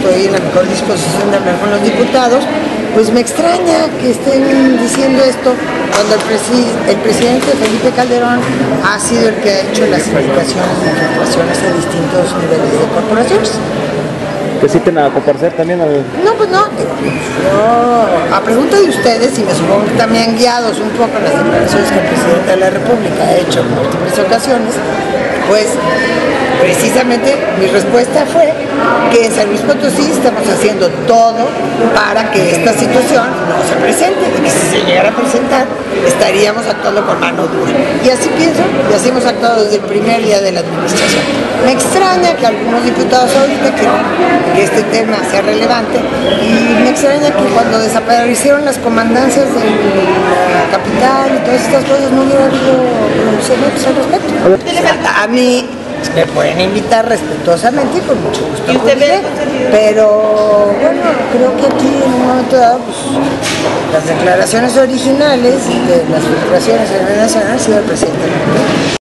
estoy en la mejor disposición de hablar con los diputados. Pues me extraña que estén diciendo esto cuando el presidente Felipe Calderón ha sido el que ha hecho las indicaciones de filtraciones a distintos niveles de corporaciones. ¿Que citen a comparecer también al...? No, pues no. A pregunta de ustedes, y me supongo que también guiados un poco en las declaraciones que el presidente de la República ha hecho en múltiples ocasiones, pues precisamente mi respuesta fue que en San Luis Potosí estamos haciendo todo para que esta situación no se presente, y que si se llegara a presentar estaríamos actuando con mano dura. Y así pienso, y así hemos actuado desde el primer día de la administración. Me extraña que algunos diputados ahorita quieran que este tema sea relevante, y me extraña que cuando desaparecieron las comandancias de la capital y todas estas cosas no hubiera habido pronunciamientos al respecto. A mí me pueden invitar respetuosamente y con mucho gusto acudiré, pero bueno, creo que aquí en un momento dado pues, las declaraciones originales de las filtraciones a nivel nacional han sido el presidente.